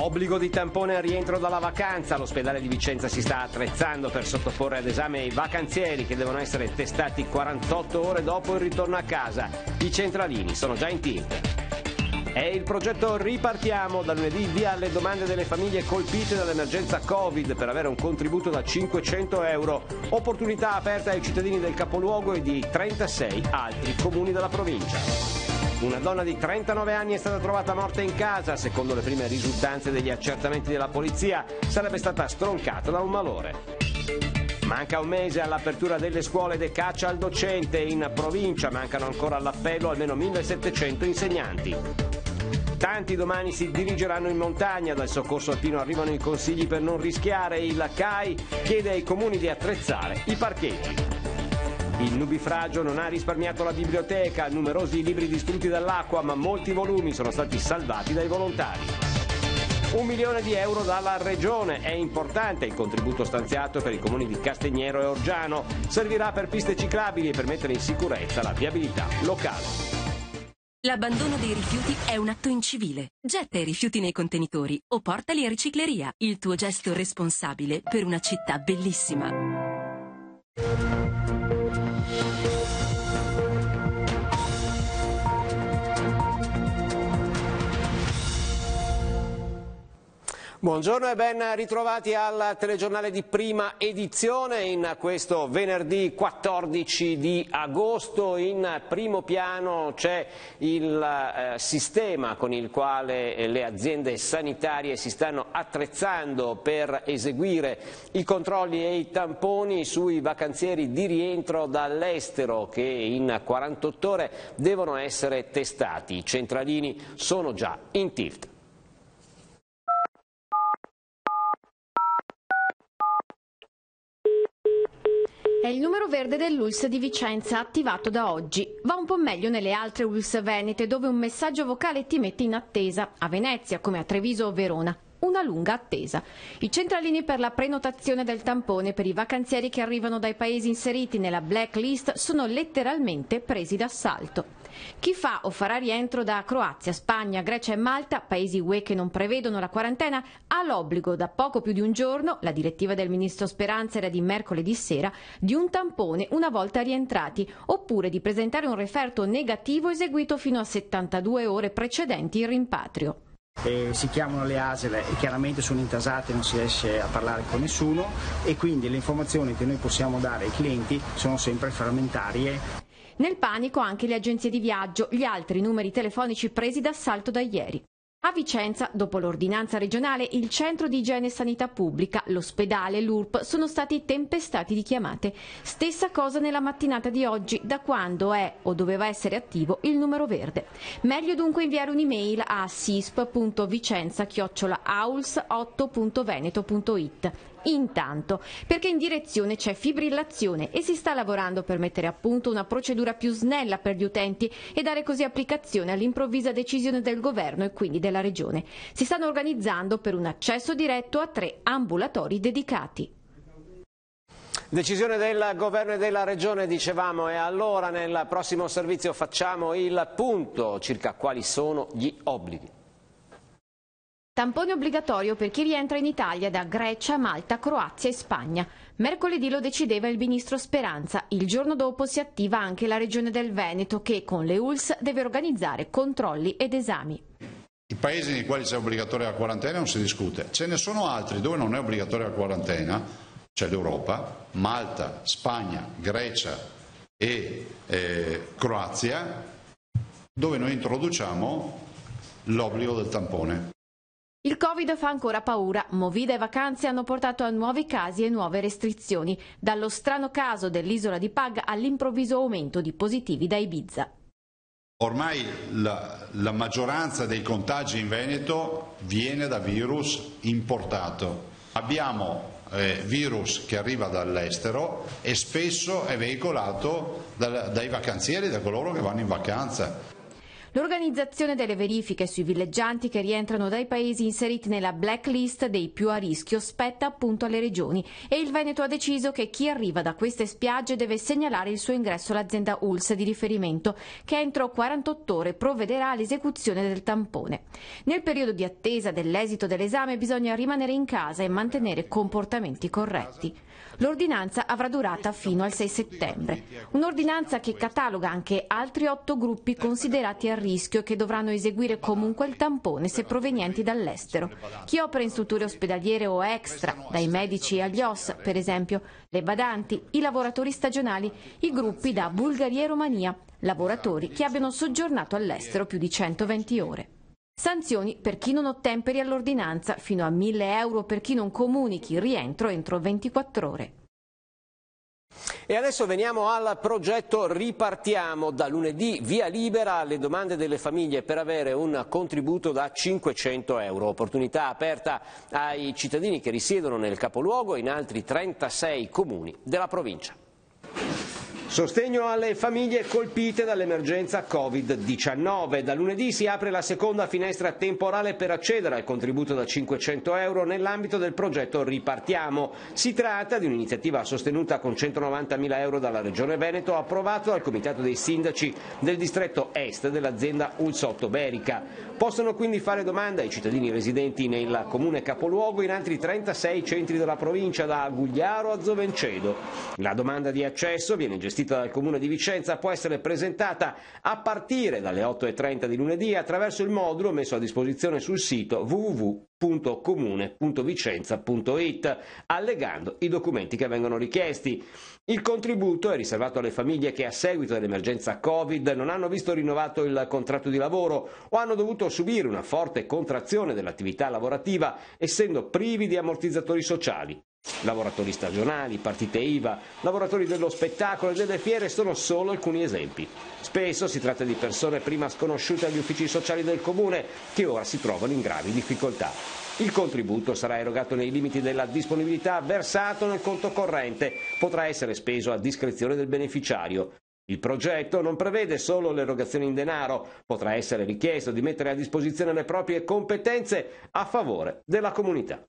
Obbligo di tampone al rientro dalla vacanza. L'ospedale di Vicenza si sta attrezzando per sottoporre ad esame i vacanzieri che devono essere testati 48 ore dopo il ritorno a casa. I centralini sono già in tilt. È il progetto Ripartiamo. Da lunedì via alle domande delle famiglie colpite dall'emergenza Covid per avere un contributo da 500 euro. Opportunità aperta ai cittadini del capoluogo e di 36 altri comuni della provincia. Una donna di 39 anni è stata trovata morta in casa. Secondo le prime risultanze degli accertamenti della polizia, sarebbe stata stroncata da un malore. Manca un mese all'apertura delle scuole de caccia al docente. In provincia mancano ancora all'appello almeno 1700 insegnanti. Tanti domani si dirigeranno in montagna. Dal soccorso alpino arrivano i consigli per non rischiare. Il CAI chiede ai comuni di attrezzare i parcheggi. Il nubifragio non ha risparmiato la biblioteca, numerosi libri distrutti dall'acqua, ma molti volumi sono stati salvati dai volontari. 1 milione di euro dalla Regione, è importante il contributo stanziato per i comuni di Castignero e Orgiano, servirà per piste ciclabili e per mettere in sicurezza la viabilità locale. L'abbandono dei rifiuti è un atto incivile. Getta i rifiuti nei contenitori o portali a ricicleria, il tuo gesto responsabile per una città bellissima. Buongiorno e ben ritrovati al telegiornale di prima edizione in questo venerdì 14 di agosto. In primo piano c'è il sistema con il quale le aziende sanitarie si stanno attrezzando per eseguire i controlli e i tamponi sui vacanzieri di rientro dall'estero che in 48 ore devono essere testati. I centralini sono già in tilt. È il numero verde dell'ULSS di Vicenza, attivato da oggi. Va un po' meglio nelle altre ULSS venete, dove un messaggio vocale ti mette in attesa, a Venezia come a Treviso o Verona. Una lunga attesa. I centralini per la prenotazione del tampone per i vacanzieri che arrivano dai paesi inseriti nella blacklist sono letteralmente presi d'assalto. Chi fa o farà rientro da Croazia, Spagna, Grecia e Malta, paesi UE che non prevedono la quarantena, ha l'obbligo da poco più di un giorno, la direttiva del ministro Speranza era di mercoledì sera, di un tampone una volta rientrati, oppure di presentare un referto negativo eseguito fino a 72 ore precedenti il rimpatrio. Si chiamano le ASL e chiaramente sono intasate, non si riesce a parlare con nessuno e quindi le informazioni che noi possiamo dare ai clienti sono sempre frammentarie. Nel panico anche le agenzie di viaggio, gli altri numeri telefonici presi d'assalto da ieri. A Vicenza, dopo l'ordinanza regionale, il centro di igiene e sanità pubblica, l'ospedale e l'URP sono stati tempestati di chiamate. Stessa cosa nella mattinata di oggi, da quando è o doveva essere attivo il numero verde. Meglio dunque inviare un'email a sisp.vicenza@auls8.veneto.it. Intanto, perché in direzione c'è fibrillazione e si sta lavorando per mettere a punto una procedura più snella per gli utenti e dare così applicazione all'improvvisa decisione del governo e quindi della regione. Si stanno organizzando per un accesso diretto a 3 ambulatori dedicati. Decisione del governo e della regione, dicevamo, e allora nel prossimo servizio facciamo il punto circa quali sono gli obblighi. Tampone obbligatorio per chi rientra in Italia da Grecia, Malta, Croazia e Spagna. Mercoledì lo decideva il ministro Speranza. Il giorno dopo si attiva anche la regione del Veneto che con le ULSS deve organizzare controlli ed esami. I paesi nei quali c'è obbligatoria la quarantena non si discute. Ce ne sono altri dove non è obbligatoria la quarantena, c'è l'Europa, Malta, Spagna, Grecia e Croazia, dove noi introduciamo l'obbligo del tampone. Il Covid fa ancora paura. Movida e vacanze hanno portato a nuovi casi e nuove restrizioni, dallo strano caso dell'isola di Pag all'improvviso aumento di positivi da Ibiza. Ormai la maggioranza dei contagi in Veneto viene da virus importato. Abbiamo virus che arriva dall'estero e spesso è veicolato dai vacanzieri, da coloro che vanno in vacanza. L'organizzazione delle verifiche sui villeggianti che rientrano dai paesi inseriti nella blacklist dei più a rischio spetta appunto alle regioni e il Veneto ha deciso che chi arriva da queste spiagge deve segnalare il suo ingresso all'azienda ULSS di riferimento, che entro 48 ore provvederà all'esecuzione del tampone. Nel periodo di attesa dell'esito dell'esame bisogna rimanere in casa e mantenere comportamenti corretti. L'ordinanza avrà durata fino al 6 settembre. Un'ordinanza che cataloga anche altri 8 gruppi considerati a rischio che dovranno eseguire comunque il tampone se provenienti dall'estero. Chi opera in strutture ospedaliere o extra, dai medici agli OS per esempio, le badanti, i lavoratori stagionali, i gruppi da Bulgaria e Romania, lavoratori che abbiano soggiornato all'estero più di 120 ore. Sanzioni per chi non ottemperi all'ordinanza, fino a 1.000 euro per chi non comunichi il rientro entro 24 ore. E adesso veniamo al progetto Ripartiamo. Da lunedì via libera alle domande delle famiglie per avere un contributo da 500 euro. Opportunità aperta ai cittadini che risiedono nel capoluogo e in altri 36 comuni della provincia. Sostegno alle famiglie colpite dall'emergenza Covid-19. Da lunedì si apre la seconda finestra temporale per accedere al contributo da 500 euro nell'ambito del progetto Ripartiamo. Si tratta di un'iniziativa sostenuta con 190.000 euro dalla Regione Veneto, approvato dal Comitato dei Sindaci del distretto est dell'azienda ULSS Ottoberica. Possono quindi fare domanda ai cittadini residenti nel comune capoluogo e in altri 36 centri della provincia, da Gugliaro a Zovencedo. La domanda di accesso viene gestita dal Comune di Vicenza, può essere presentata a partire dalle 8:30 di lunedì attraverso il modulo messo a disposizione sul sito www.comune.vicenza.it, allegando i documenti che vengono richiesti. Il contributo è riservato alle famiglie che a seguito dell'emergenza Covid non hanno visto rinnovato il contratto di lavoro o hanno dovuto subire una forte contrazione dell'attività lavorativa, essendo privi di ammortizzatori sociali. Lavoratori stagionali, partite IVA, lavoratori dello spettacolo e delle fiere sono solo alcuni esempi. Spesso si tratta di persone prima sconosciute agli uffici sociali del comune che ora si trovano in gravi difficoltà. Il contributo sarà erogato nei limiti della disponibilità versato nel conto corrente, potrà essere speso a discrezione del beneficiario. Il progetto non prevede solo l'erogazione in denaro, potrà essere richiesto di mettere a disposizione le proprie competenze a favore della comunità.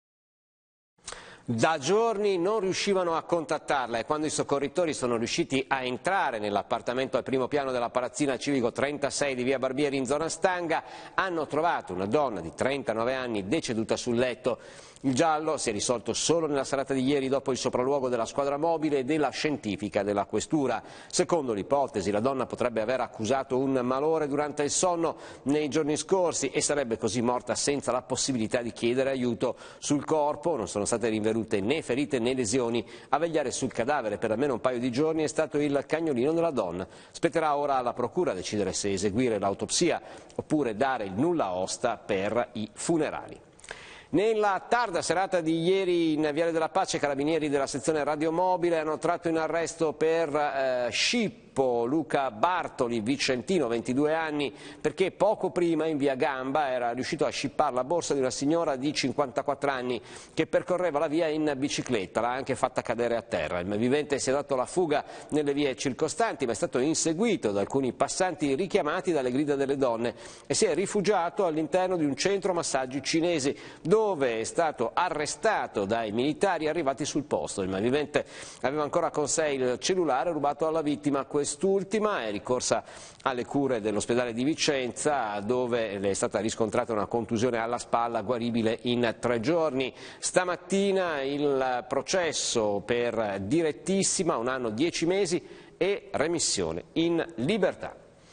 Da giorni non riuscivano a contattarla e quando i soccorritori sono riusciti a entrare nell'appartamento al primo piano della palazzina civico 36 di via Barbieri in zona Stanga, hanno trovato una donna di 39 anni deceduta sul letto. Il giallo si è risolto solo nella serata di ieri dopo il sopralluogo della squadra mobile e della scientifica della questura. Secondo l'ipotesi, la donna potrebbe aver accusato un malore durante il sonno nei giorni scorsi e sarebbe così morta senza la possibilità di chiedere aiuto. Sul corpo non sono state rinvenute né ferite né lesioni. A vegliare sul cadavere per almeno un paio di giorni è stato il cagnolino della donna. Spetterà ora alla procura decidere se eseguire l'autopsia oppure dare il nulla osta per i funerali. Nella tarda serata di ieri in Viale della Pace, i carabinieri della sezione radiomobile hanno tratto in arresto per scippo Luca Bartoli, vicentino, 22 anni, perché poco prima in via Gamba era riuscito a scippare la borsa di una signora di 54 anni che percorreva la via in bicicletta, l'ha anche fatta cadere a terra. Il malvivente si è dato la fuga nelle vie circostanti, ma è stato inseguito da alcuni passanti richiamati dalle grida delle donne e si è rifugiato all'interno di un centro massaggi cinesi, dove è stato arrestato dai militari arrivati sul posto. Il malvivente aveva ancora con sé il cellulare rubato alla vittima. Quest'ultima è ricorsa alle cure dell'ospedale di Vicenza, dove le è stata riscontrata una contusione alla spalla guaribile in 3 giorni. Stamattina il processo per direttissima, 1 anno 10 mesi e remissione in libertà.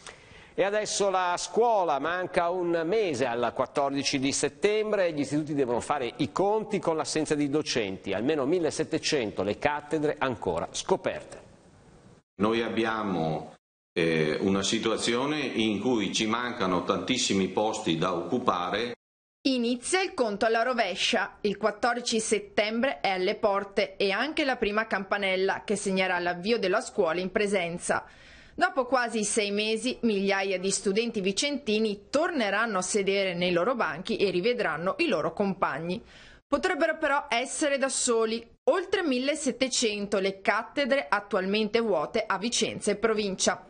E adesso la scuola, manca un mese al 14 di settembre, gli istituti devono fare i conti con l'assenza di docenti, almeno 1700 le cattedre ancora scoperte. Noi abbiamo una situazione in cui ci mancano tantissimi posti da occupare. Inizia il conto alla rovescia. Il 14 settembre è alle porte e anche la prima campanella che segnerà l'avvio della scuola in presenza. Dopo quasi 6 mesi, migliaia di studenti vicentini torneranno a sedere nei loro banchi e rivedranno i loro compagni. Potrebbero però essere da soli. Oltre 1700 le cattedre attualmente vuote a Vicenza e provincia.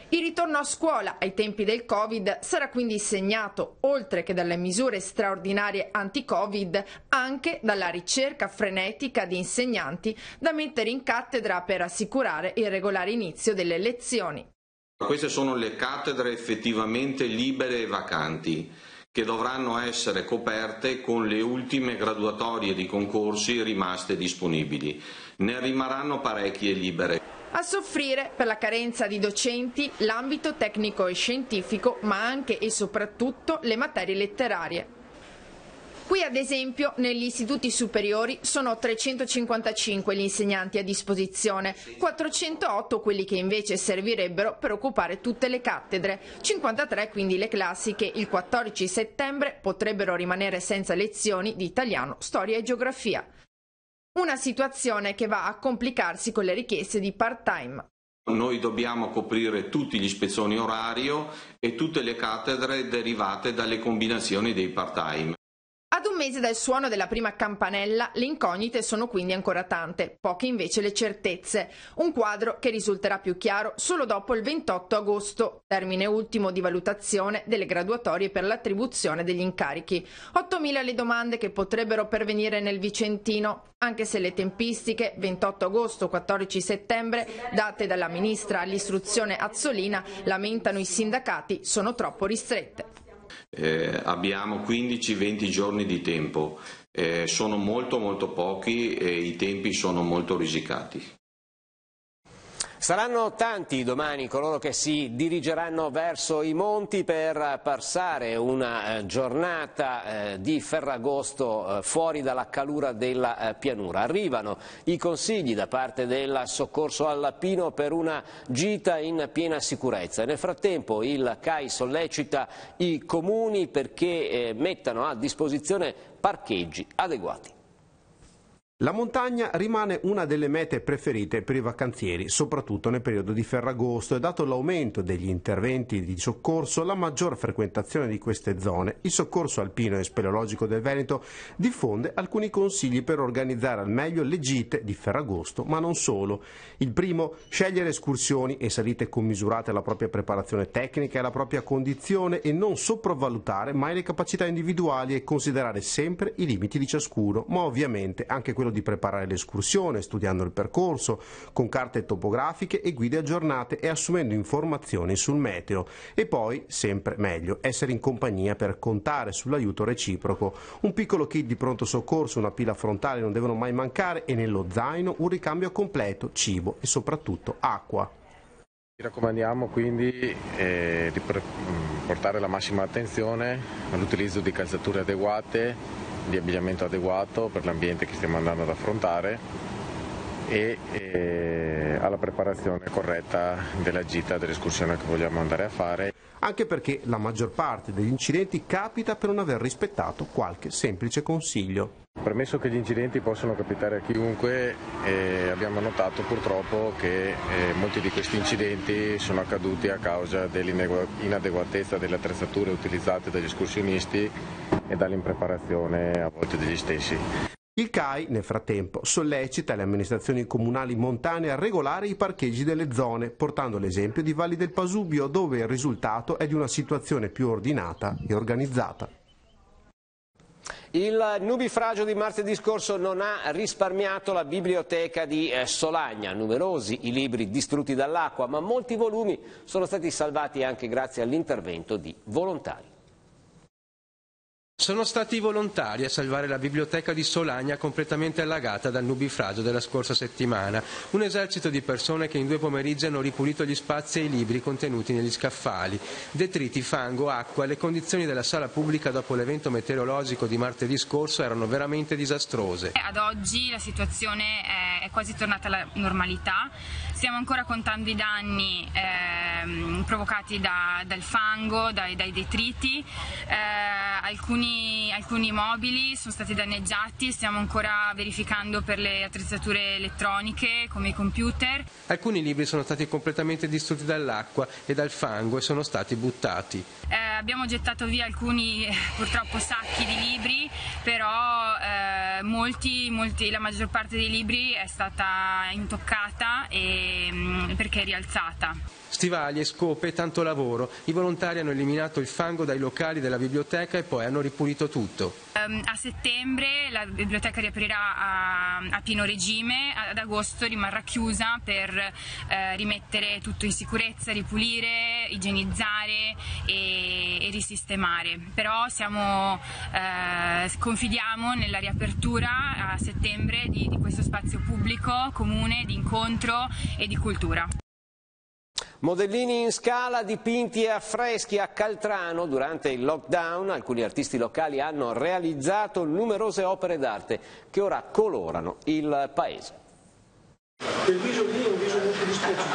Il ritorno a scuola ai tempi del Covid sarà quindi segnato, oltre che dalle misure straordinarie anti-Covid, anche dalla ricerca frenetica di insegnanti da mettere in cattedra per assicurare il regolare inizio delle lezioni. Queste sono le cattedre effettivamente libere e vacanti, che dovranno essere coperte con le ultime graduatorie di concorsi rimaste disponibili. Ne rimarranno parecchie libere. A soffrire per la carenza di docenti l'ambito tecnico e scientifico, ma anche e soprattutto le materie letterarie. Qui ad esempio negli istituti superiori sono 355 gli insegnanti a disposizione, 408 quelli che invece servirebbero per occupare tutte le cattedre, 53 quindi le classi che il 14 settembre potrebbero rimanere senza lezioni di italiano, storia e geografia. Una situazione che va a complicarsi con le richieste di part-time. Noi dobbiamo coprire tutti gli spezzoni orario e tutte le cattedre derivate dalle combinazioni dei part-time. Ad un mese dal suono della prima campanella, le incognite sono quindi ancora tante, poche invece le certezze. Un quadro che risulterà più chiaro solo dopo il 28 agosto, termine ultimo di valutazione delle graduatorie per l'attribuzione degli incarichi. 8.000 le domande che potrebbero pervenire nel Vicentino, anche se le tempistiche 28 agosto, 14 settembre, date dalla ministra all'istruzione Azzolina, lamentano i sindacati, sono troppo ristrette. Abbiamo 15-20 giorni di tempo, sono molto pochi e i tempi sono molto risicati. Saranno tanti domani coloro che si dirigeranno verso i monti per passare una giornata di Ferragosto fuori dalla calura della pianura. Arrivano i consigli da parte del soccorso alpino per una gita in piena sicurezza. Nel frattempo il CAI sollecita i comuni perché mettano a disposizione parcheggi adeguati. La montagna rimane una delle mete preferite per i vacanzieri, soprattutto nel periodo di Ferragosto, e dato l'aumento degli interventi di soccorso, la maggior frequentazione di queste zone, il Soccorso Alpino e Speleologico del Veneto diffonde alcuni consigli per organizzare al meglio le gite di Ferragosto, ma non solo. Il primo, scegliere escursioni e salite commisurate alla propria preparazione tecnica e alla propria condizione e non sopravvalutare mai le capacità individuali e considerare sempre i limiti di ciascuno, ma ovviamente anche quello di preparare l'escursione, studiando il percorso, con carte topografiche e guide aggiornate e assumendo informazioni sul meteo. E poi, sempre meglio, essere in compagnia per contare sull'aiuto reciproco. Un piccolo kit di pronto soccorso, una pila frontale non devono mai mancare e nello zaino un ricambio completo, cibo e soprattutto acqua. Vi raccomandiamo quindi di portare la massima attenzione all'utilizzo di calzature adeguate, di abbigliamento adeguato per l'ambiente che stiamo andando ad affrontare e alla preparazione corretta della gita, dell'escursione che vogliamo andare a fare. Anche perché la maggior parte degli incidenti capita per non aver rispettato qualche semplice consiglio. Premesso che gli incidenti possono capitare a chiunque, abbiamo notato purtroppo che molti di questi incidenti sono accaduti a causa dell'inadeguatezza delle attrezzature utilizzate dagli escursionisti e dall'impreparazione a volte degli stessi. Il CAI, nel frattempo, sollecita le amministrazioni comunali montane a regolare i parcheggi delle zone, portando l'esempio di Valli del Pasubio, dove il risultato è di una situazione più ordinata e organizzata. Il nubifragio di martedì scorso non ha risparmiato la biblioteca di Solagna. Numerosi i libri distrutti dall'acqua, ma molti volumi sono stati salvati anche grazie all'intervento di volontari. Sono stati i volontari a salvare la biblioteca di Solagna completamente allagata dal nubifragio della scorsa settimana. Un esercito di persone che in 2 pomeriggi hanno ripulito gli spazi e i libri contenuti negli scaffali. Detriti, fango, acqua, le condizioni della sala pubblica dopo l'evento meteorologico di martedì scorso erano veramente disastrose. Ad oggi la situazione è quasi tornata alla normalità. Stiamo ancora contando i danni provocati dal fango, dai detriti. Alcuni mobili sono stati danneggiati, stiamo ancora verificando per le attrezzature elettroniche come i computer. Alcuni libri sono stati completamente distrutti dall'acqua e dal fango e sono stati buttati. Abbiamo gettato via alcuni purtroppo sacchi di libri, però la maggior parte dei libri è stata intoccata perché è rialzata. Stivali e scope e tanto lavoro. I volontari hanno eliminato il fango dai locali della biblioteca e poi hanno ripulito tutto. A settembre la biblioteca riaprirà a pieno regime, ad agosto rimarrà chiusa per rimettere tutto in sicurezza, ripulire, igienizzare e risistemare. Però confidiamo nella riapertura a settembre di questo spazio pubblico, comune, di incontro e di cultura. Modellini in scala, dipinti e affreschi a Caltrano. Durante il lockdown alcuni artisti locali hanno realizzato numerose opere d'arte che ora colorano il paese. Il viso lì è un viso molto dispiaciuto,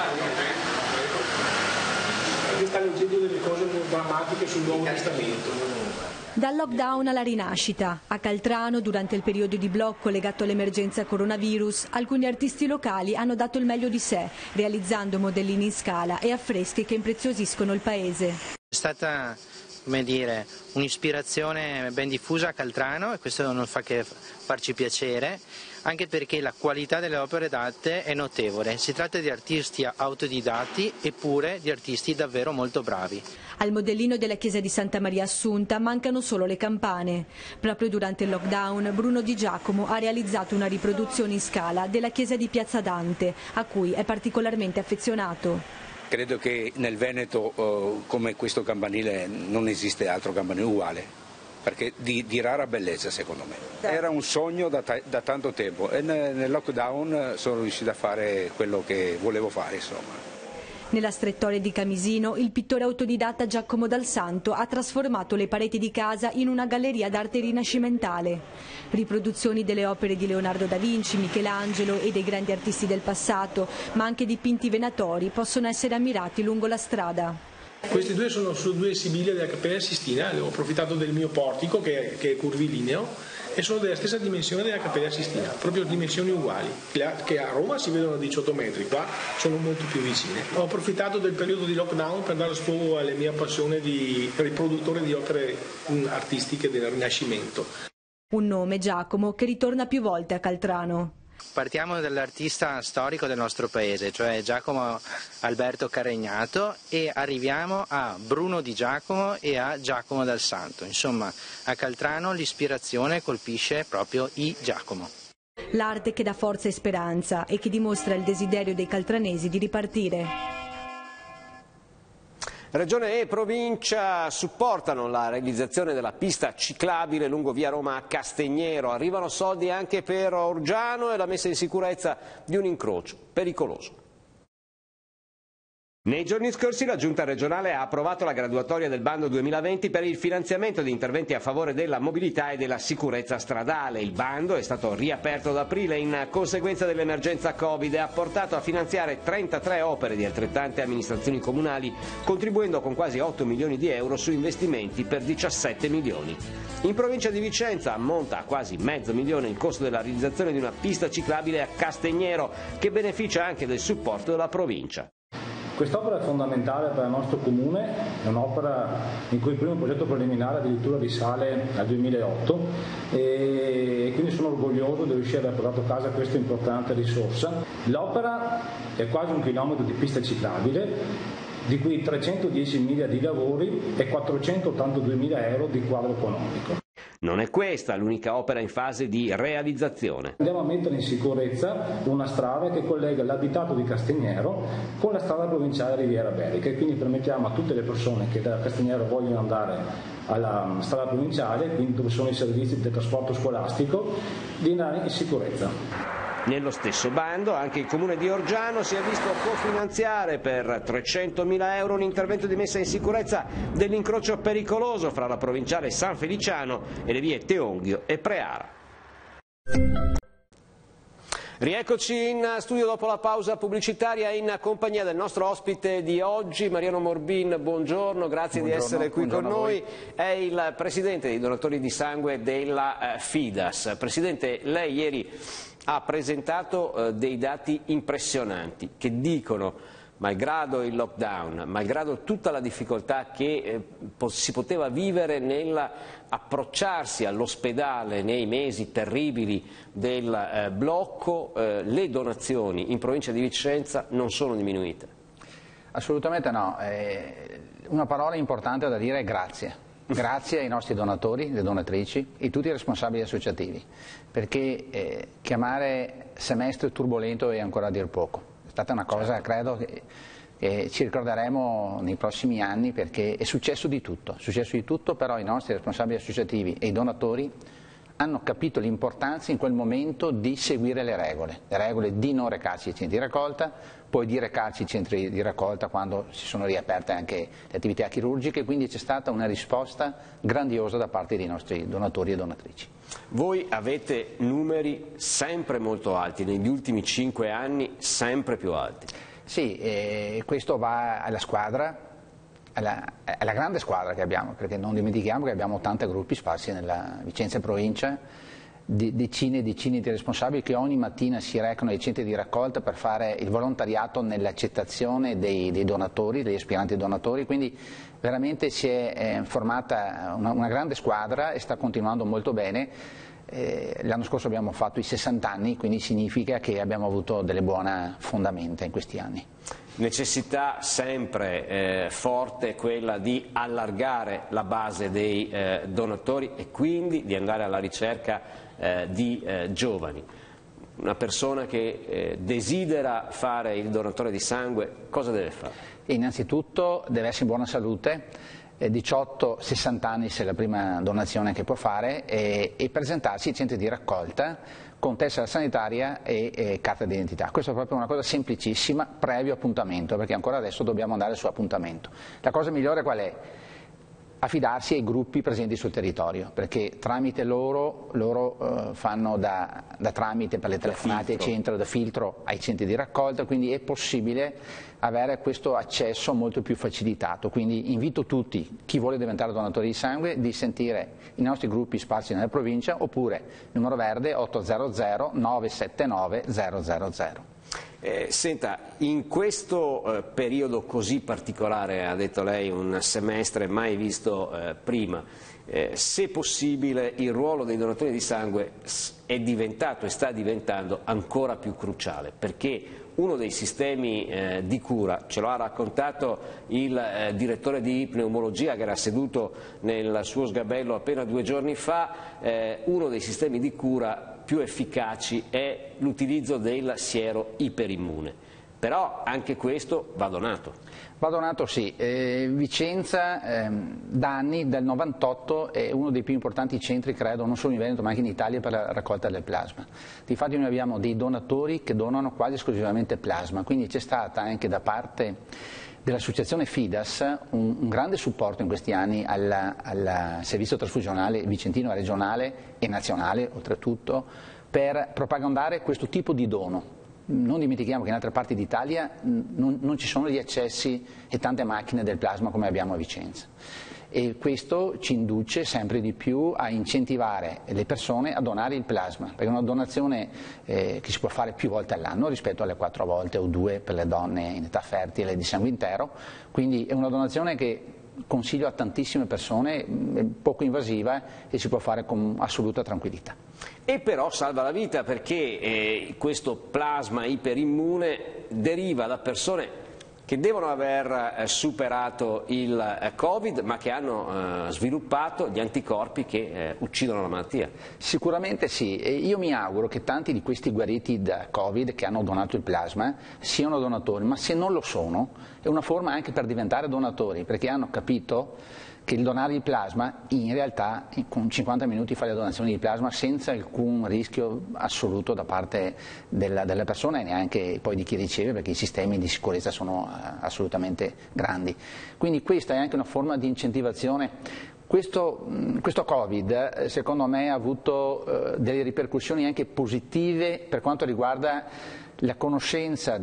perché sta leggendo delle cose drammatiche sul Nuovo Testamento. Dal lockdown alla rinascita, a Caltrano, durante il periodo di blocco legato all'emergenza coronavirus, alcuni artisti locali hanno dato il meglio di sé, realizzando modellini in scala e affreschi che impreziosiscono il paese. È stata, come dire, un'ispirazione ben diffusa a Caltrano e questo non fa che farci piacere, anche perché la qualità delle opere d'arte è notevole. Si tratta di artisti autodidatti eppure di artisti davvero molto bravi. Al modellino della chiesa di Santa Maria Assunta mancano solo le campane. Proprio durante il lockdown Bruno Di Giacomo ha realizzato una riproduzione in scala della chiesa di Piazza Dante, a cui è particolarmente affezionato. Credo che nel Veneto come questo campanile non esiste altro campanile uguale, perché di rara bellezza secondo me. Era un sogno da tanto tempo e nel lockdown sono riuscito a fare quello che volevo fare, insomma. Nella strettoria di Camisino, il pittore autodidatta Giacomo Dal Santo ha trasformato le pareti di casa in una galleria d'arte rinascimentale. Riproduzioni delle opere di Leonardo da Vinci, Michelangelo e dei grandi artisti del passato, ma anche dipinti venatori, possono essere ammirati lungo la strada. Questi due sono su due sibille della Cappella Sistina, ho approfittato del mio portico che è curvilineo e sono della stessa dimensione della Cappella Sistina, proprio dimensioni uguali, che a Roma si vedono a 18 metri, qua sono molto più vicine. Ho approfittato del periodo di lockdown per dare sfogo alla mia passione di riproduttore di opere artistiche del Rinascimento. Un nome, Giacomo, che ritorna più volte a Caltrano. Partiamo dall'artista storico del nostro paese, cioè Giacomo Alberto Carregnato, e arriviamo a Bruno Di Giacomo e a Giacomo Dal Santo. Insomma, a Caltrano l'ispirazione colpisce proprio i Giacomo. L'arte che dà forza e speranza e che dimostra il desiderio dei caltranesi di ripartire. Regione e provincia supportano la realizzazione della pista ciclabile lungo via Roma a Castignero. Arrivano soldi anche per Orgiano e la messa in sicurezza di un incrocio pericoloso. Nei giorni scorsi la Giunta regionale ha approvato la graduatoria del bando 2020 per il finanziamento di interventi a favore della mobilità e della sicurezza stradale. Il bando è stato riaperto ad aprile in conseguenza dell'emergenza Covid e ha portato a finanziare 33 opere di altrettante amministrazioni comunali, contribuendo con quasi 8 milioni di euro su investimenti per 17 milioni. In provincia di Vicenza ammonta a quasi $500,000 il costo della realizzazione di una pista ciclabile a Castignero, che beneficia anche del supporto della provincia. Quest'opera è fondamentale per il nostro comune, è un'opera in cui il primo progetto preliminare addirittura risale al 2008 e quindi sono orgoglioso di riuscire ad aver portato a casa questa importante risorsa. L'opera è quasi 1 chilometro di pista ciclabile, di cui 310 miglia di lavori e 482.000 euro di quadro economico. Non è questa l'unica opera in fase di realizzazione. Andiamo a mettere in sicurezza una strada che collega l'abitato di Castignero con la strada provinciale Riviera Berica e quindi permettiamo a tutte le persone che da Castignero vogliono andare alla strada provinciale, quindi dove sono i servizi del trasporto scolastico, di andare in sicurezza. Nello stesso bando anche il comune di Orgiano si è visto cofinanziare per 300.000 euro un intervento di messa in sicurezza dell'incrocio pericoloso fra la provinciale San Feliciano e le vie Teonghio e Preara. Rieccoci in studio dopo la pausa pubblicitaria in compagnia del nostro ospite di oggi, Mariano Morbin. Buongiorno, grazie di essere qui con noi. È il presidente dei donatori di sangue della Fidas. Presidente, lei ieri ha presentato dei dati impressionanti che dicono, malgrado il lockdown, malgrado tutta la difficoltà che si poteva vivere nell'approcciarsi all'ospedale nei mesi terribili del blocco, le donazioni in provincia di Vicenza non sono diminuite. Assolutamente no. Una parola importante da dire è grazie. Grazie ai nostri donatori, le donatrici e tutti i responsabili associativi, perché chiamare semestre turbolento è ancora a dir poco. È stata una cosa, credo, che ci ricorderemo nei prossimi anni, perché è successo di tutto, però i nostri responsabili associativi e i donatori hanno capito l'importanza in quel momento di seguire le regole di non recarsi ai centri di raccolta, poi di recarsi ai centri di raccolta quando si sono riaperte anche le attività chirurgiche, quindi c'è stata una risposta grandiosa da parte dei nostri donatori e donatrici. Voi avete numeri sempre molto alti, negli ultimi 5 anni sempre più alti. Sì, questo va alla squadra, alla grande squadra che abbiamo, perché non dimentichiamo che abbiamo 80 gruppi sparsi nella Vicenza provincia, decine e decine di responsabili che ogni mattina si recano ai centri di raccolta per fare il volontariato nell'accettazione dei donatori, degli aspiranti donatori, quindi veramente si è formata una grande squadra e sta continuando molto bene. L'anno scorso abbiamo fatto i 60 anni, quindi significa che abbiamo avuto delle buone fondamenta in questi anni. Necessità sempre forte quella di allargare la base dei donatori e quindi di andare alla ricerca di giovani. Una persona che desidera fare il donatore di sangue cosa deve fare? Innanzitutto deve essere in buona salute, 18-60 anni se è la prima donazione che può fare, e presentarsi ai centri di raccolta con tessera sanitaria e carta d'identità. Questa è proprio una cosa semplicissima, previo appuntamento, perché ancora adesso dobbiamo andare su appuntamento. La cosa migliore qual è? Affidarsi ai gruppi presenti sul territorio, perché tramite loro fanno da tramite per le telefonate ai centri, da filtro ai centri di raccolta, quindi è possibile avere questo accesso molto più facilitato. Quindi invito tutti, chi vuole diventare donatore di sangue, di sentire i nostri gruppi sparsi nella provincia, oppure numero verde 800 979 000. Senta, in questo periodo così particolare, ha detto lei, un semestre mai visto prima, se possibile il ruolo dei donatori di sangue è diventato e sta diventando ancora più cruciale, perché uno dei sistemi di cura, ce lo ha raccontato il direttore di pneumologia che era seduto nel suo sgabello appena 2 giorni fa, uno dei sistemi di cura più efficaci è l'utilizzo del siero iperimmune, però anche questo va donato. Va donato, sì. Vicenza da anni, dal 98, è uno dei più importanti centri, credo, non solo in Veneto ma anche in Italia, per la raccolta del plasma. Difatti noi abbiamo dei donatori che donano quasi esclusivamente plasma, quindi c'è stata anche da parte dell'associazione FIDAS un grande supporto in questi anni al servizio trasfusionale vicentino, regionale e nazionale oltretutto, per propagandare questo tipo di dono. Non dimentichiamo che in altre parti d'Italia non ci sono gli accessi e tante macchine del plasma come abbiamo a Vicenza, e questo ci induce sempre di più a incentivare le persone a donare il plasma, perché è una donazione che si può fare più volte all'anno rispetto alle 4 volte o 2 per le donne in età fertile di sangue intero, quindi è una donazione che consiglio a tantissime persone, è poco invasiva e si può fare con assoluta tranquillità. E però salva la vita, perché questo plasma iperimmune deriva da persone che devono aver superato il Covid ma che hanno sviluppato gli anticorpi che uccidono la malattia. Sicuramente sì, e io mi auguro che tanti di questi guariti da Covid che hanno donato il plasma siano donatori, ma se non lo sono è una forma anche per diventare donatori, perché hanno capito che il donare il plasma in realtà con 50 minuti fa le donazioni di plasma senza alcun rischio assoluto da parte della persona e neanche poi di chi riceve, perché i sistemi di sicurezza sono assolutamente grandi. Quindi questa è anche una forma di incentivazione. Questo Covid secondo me ha avuto delle ripercussioni anche positive per quanto riguarda la conoscenza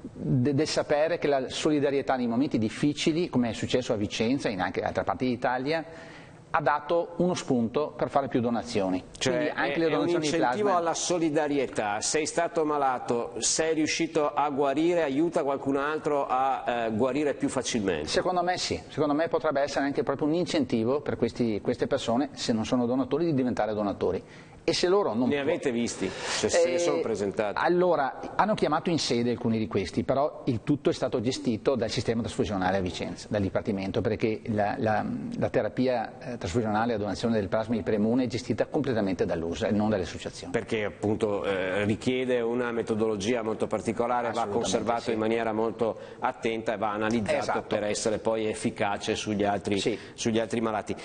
del sapere che la solidarietà nei momenti difficili, come è successo a Vicenza e in anche altre parti d'Italia, ha dato uno spunto per fare più donazioni. Cioè anche le donazioni è un incentivo di plasma. alla solidarietà. Sei stato malato, sei riuscito a guarire, aiuta qualcun altro a guarire più facilmente? Secondo me sì, secondo me potrebbe essere anche proprio un incentivo per queste persone, se non sono donatori, di diventare donatori. E se loro non ne avete visti? Cioè, se ne sono presentati? Allora, hanno chiamato in sede alcuni di questi, però il tutto è stato gestito dal sistema trasfusionale a Vicenza, dal Dipartimento, perché la terapia trasfusionale a donazione del plasma iperimune è gestita completamente dall'USA e non dalle associazioni. Perché appunto richiede una metodologia molto particolare, va conservato in maniera molto attenta e va analizzato per essere poi efficace sugli altri malati.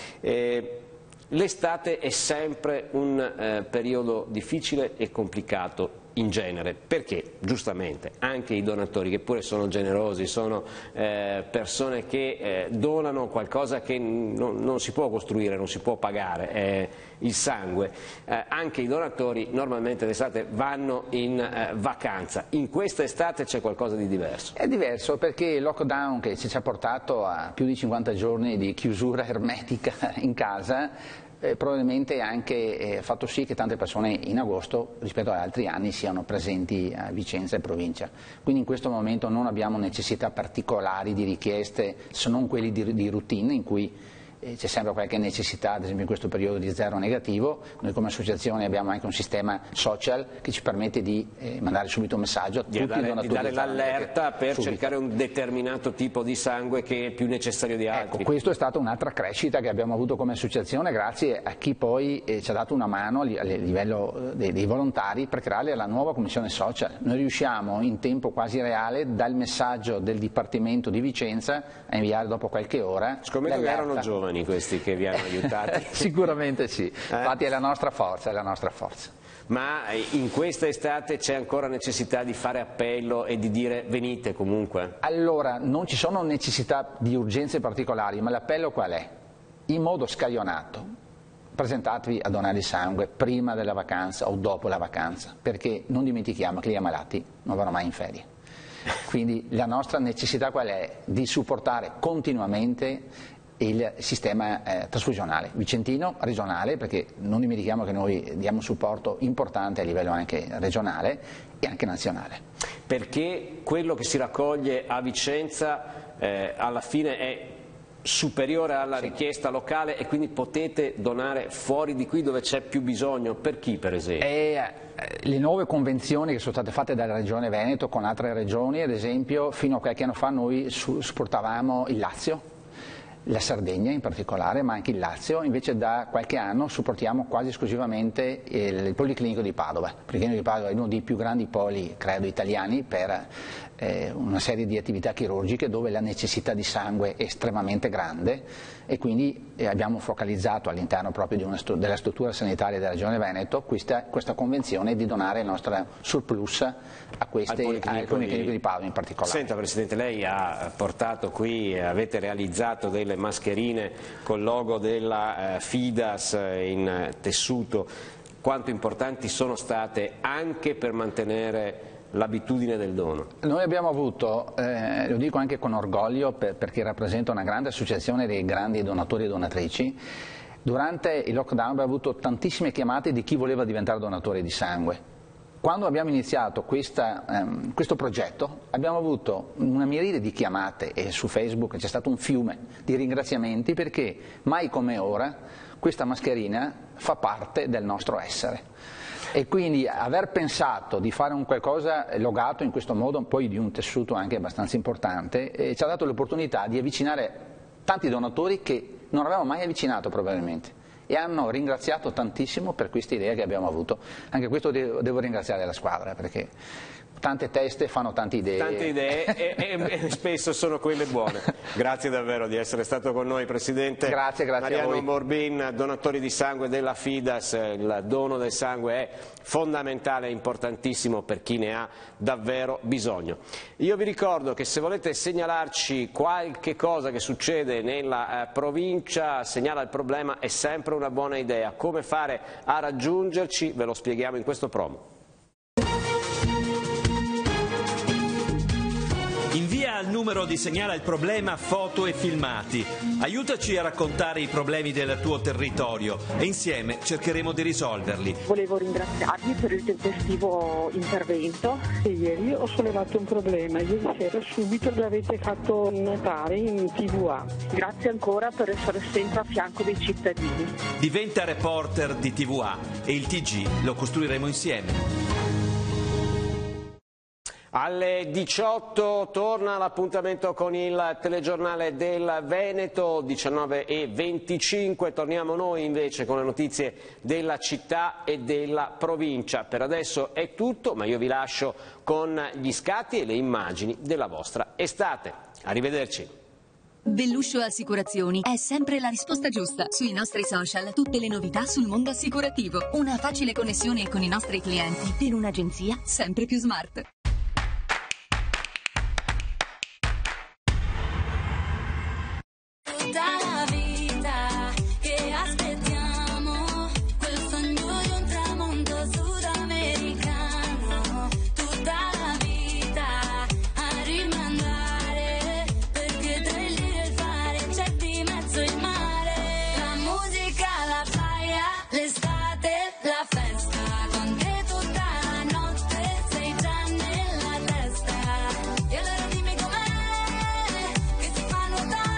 L'estate è sempre un periodo difficile e complicato in genere, perché giustamente anche i donatori, che pure sono generosi, sono persone che donano qualcosa che non si può costruire, non si può pagare, il sangue, anche i donatori normalmente d'estate vanno in vacanza. In questa estate c'è qualcosa di diverso? È diverso perché il lockdown che ci ha portato a più di 50 giorni di chiusura ermetica in casa probabilmente anche fatto sì che tante persone in agosto rispetto ad altri anni siano presenti a Vicenza e provincia. Quindi in questo momento non abbiamo necessità particolari di richieste, se non quelli di routine, in cui c'è sempre qualche necessità, ad esempio in questo periodo di zero negativo. Noi come associazione abbiamo anche un sistema social che ci permette di mandare subito un messaggio a tutti i donatori, di dare l'allerta per cercare un determinato tipo di sangue che è più necessario di altri. Ecco, questo è stata un'altra crescita che abbiamo avuto come associazione grazie a chi poi ci ha dato una mano a livello dei volontari per creare la nuova commissione social. Noi riusciamo in tempo quasi reale dal messaggio del Dipartimento di Vicenza a inviare dopo qualche ora. Scommetto che erano giovani questi che vi hanno aiutati. Sicuramente sì, infatti è la nostra forza, è la nostra forza. Ma in questa estate c'è ancora necessità di fare appello e di dire venite comunque? Allora, non ci sono necessità di urgenze particolari, ma l'appello qual è? In modo scaglionato, presentatevi a donare il sangue prima della vacanza o dopo la vacanza, perché non dimentichiamo che gli ammalati non vanno mai in ferie. Quindi la nostra necessità qual è? Di supportare continuamente il sistema trasfusionale vicentino, regionale, perché non dimentichiamo che noi diamo supporto importante a livello anche regionale e anche nazionale. Perché quello che si raccoglie a Vicenza alla fine è superiore alla richiesta locale e quindi potete donare fuori di qui dove c'è più bisogno? Per chi per esempio? Le nuove convenzioni che sono state fatte dalla Regione Veneto con altre regioni, ad esempio fino a qualche anno fa noi supportavamo il Lazio, la Sardegna in particolare, ma anche il Lazio. Invece da qualche anno supportiamo quasi esclusivamente il Policlinico di Padova. Il Policlinico di Padova è uno dei più grandi poli, credo, italiani per una serie di attività chirurgiche dove la necessità di sangue è estremamente grande e quindi abbiamo focalizzato all'interno proprio della struttura sanitaria della Regione Veneto questa convenzione di donare il nostro surplus a al Policlinico di Padova in particolare. Senta Presidente, lei ha portato qui, avete realizzato delle mascherine col logo della Fidas in tessuto. Quanto importanti sono state anche per mantenere l'abitudine del dono? Noi abbiamo avuto, lo dico anche con orgoglio perché rappresento una grande associazione dei grandi donatori e donatrici, durante il lockdown abbiamo avuto tantissime chiamate di chi voleva diventare donatore di sangue. Quando abbiamo iniziato questo progetto abbiamo avuto una miriade di chiamate e su Facebook c'è stato un fiume di ringraziamenti perché mai come ora questa mascherina fa parte del nostro essere. E quindi aver pensato di fare un qualcosa logato in questo modo, poi di un tessuto anche abbastanza importante, ci ha dato l'opportunità di avvicinare tanti donatori che non avevamo mai avvicinato probabilmente e hanno ringraziato tantissimo per questa idea che abbiamo avuto. Anche questo devo ringraziare la squadra perché tante teste fanno tante idee. Tante idee e spesso sono quelle buone. Grazie davvero di essere stato con noi Presidente. Grazie Mariano a voi. Morbin, donatori di sangue della Fidas. Il dono del sangue è fondamentale e importantissimo per chi ne ha davvero bisogno. Io vi ricordo che se volete segnalarci qualche cosa che succede nella provincia, segnala il problema, è sempre una buona idea. Come fare a raggiungerci? Ve lo spieghiamo in questo promo. Invia al numero di Segnala il Problema foto e filmati. Aiutaci a raccontare i problemi del tuo territorio e insieme cercheremo di risolverli. Volevo ringraziarvi per il tempestivo intervento. Ieri ho sollevato un problema, ieri sera subito l'avete fatto notare in TVA. Grazie ancora per essere sempre a fianco dei cittadini. Diventa reporter di TVA e il TG lo costruiremo insieme. Alle 18 torna l'appuntamento con il telegiornale del Veneto, 19:25. Torniamo noi invece con le notizie della città e della provincia. Per adesso è tutto, ma io vi lascio con gli scatti e le immagini della vostra estate. Arrivederci. Belluscio Assicurazioni è sempre la risposta giusta. Sui nostri social tutte le novità sul mondo assicurativo. Una facile connessione con i nostri clienti per un'agenzia sempre più smart. Tutta la vita che aspettiamo, quel sogno di un tramonto sudamericano. Tutta la vita a rimandare, perché tra il dire e il fare c'è di mezzo il mare. La musica, la playa, l'estate, la festa, con te tutta la notte, sei già nella testa. E allora dimmi com'è che ti fa nuotare.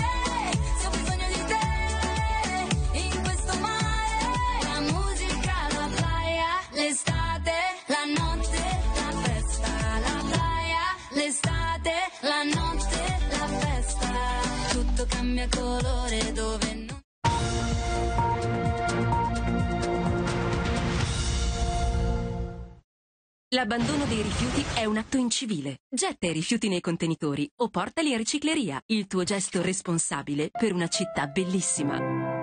L'estate, la notte, la festa, la playa, l'estate, la notte, la festa, tutto cambia colore dove non... L'abbandono dei rifiuti è un atto incivile. Getta i rifiuti nei contenitori o portali a ricicleria. Il tuo gesto responsabile per una città bellissima.